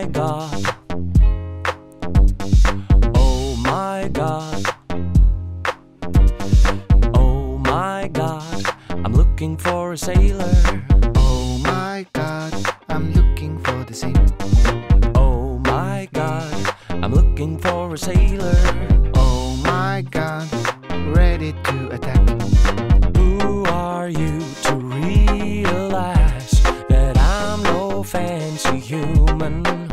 my God. Oh my God. Oh my God, I'm looking for a sailor. Oh my God, I'm looking for the sea. Oh my God, I'm looking for a sailor. Oh my God, ready to attack. Who are you to realize that I'm no fancy human?